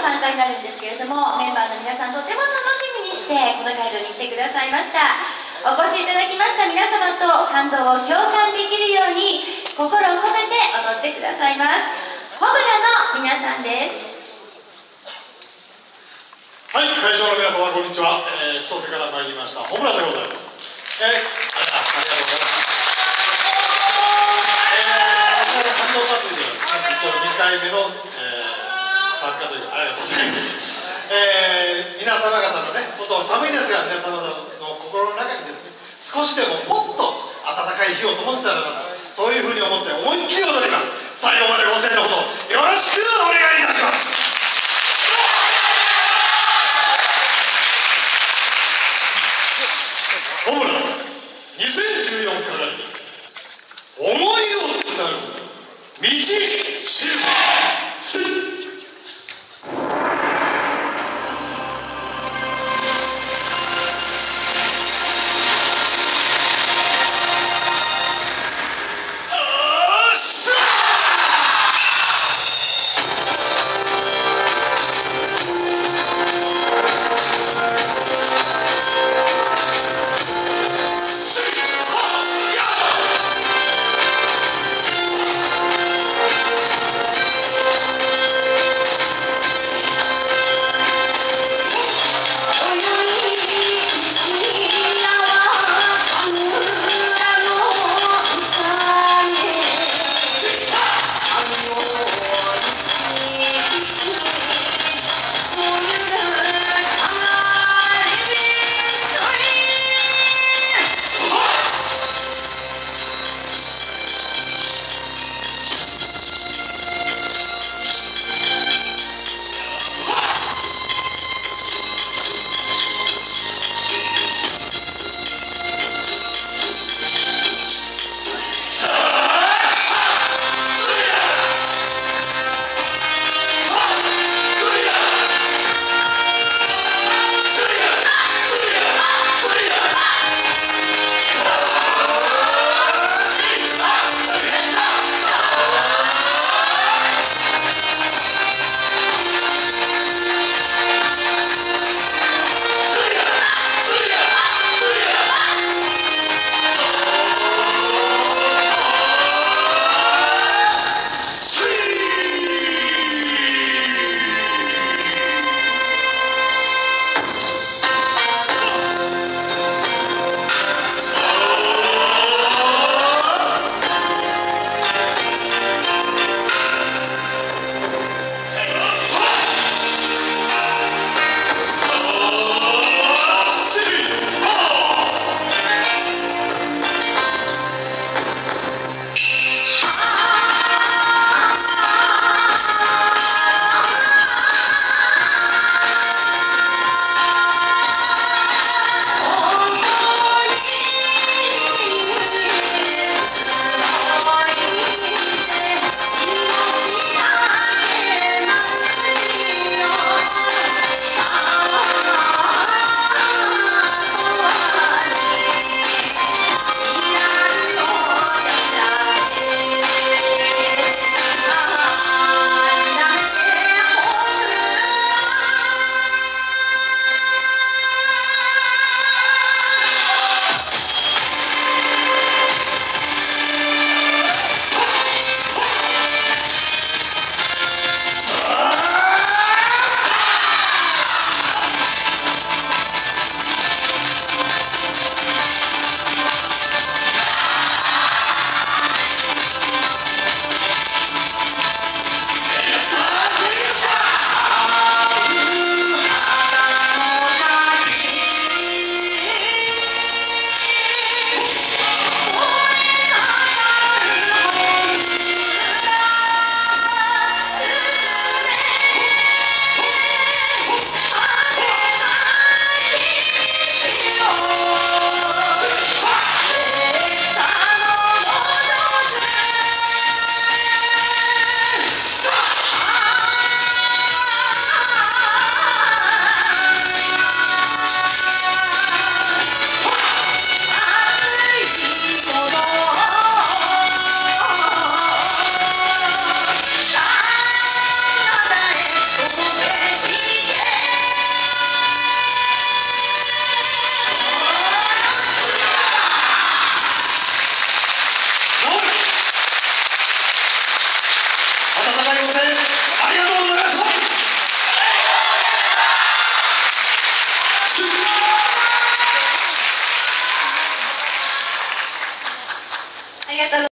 参加になるんですけれども、メンバーの皆さんとても楽しみにしてこの会場に来てくださいました。お越しいただきました皆様と感動を共感できるように心を込めて踊ってくださいます。ホムラの皆さんです。 はい、会場の皆様こんにちは。千歳から参りましたホムラでございます。ありがとうございます。感動祭りでは一応2回目の、参加というありがとうございます。皆様方のね、外は寒いですが、皆様の心の中にですね、少しでももっと暖かい火を灯せたらなと、そういうふうに思って思いっきり踊ります。最後までご声援のほどよろしくお願いいたします。ホムラ2014から思いをつなぐ道しるべ。 拍手。 ありがとう